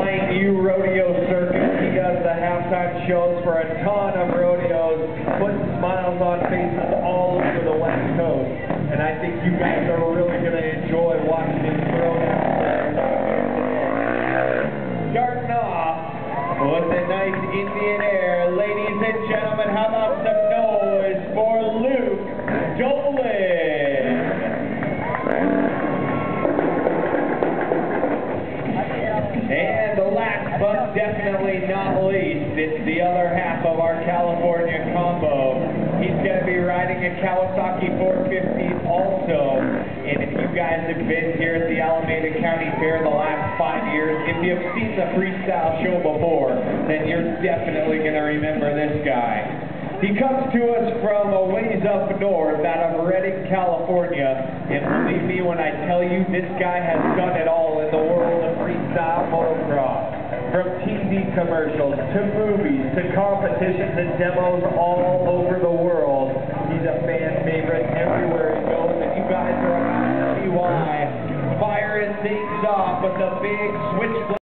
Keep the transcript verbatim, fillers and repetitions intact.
Flying U Rodeo Circus. He does the halftime shows for a ton of rodeos, putting smiles on faces all over the West Coast. And I think you guys are really going to enjoy watching him throw down. Starting off with a nice Indian air. Ladies and gentlemen, how about some noise for Luke Dolan? And last but definitely not least, it's the other half of our California combo. He's going to be riding a Kawasaki four fifty also. And if you guys have been here at the Alameda County Fair the last five years, if you've seen the freestyle show before, then you're definitely going to remember this guy. He comes to us from a ways up north out of Redding, California, and believe me when I tell you, this guy has done it all in the world of freestyle motocross. From T V commercials, to movies, to competitions and demos all over the world. He's a fan favorite everywhere he goes, and you guys are about to see why. Firing things off with the big switch.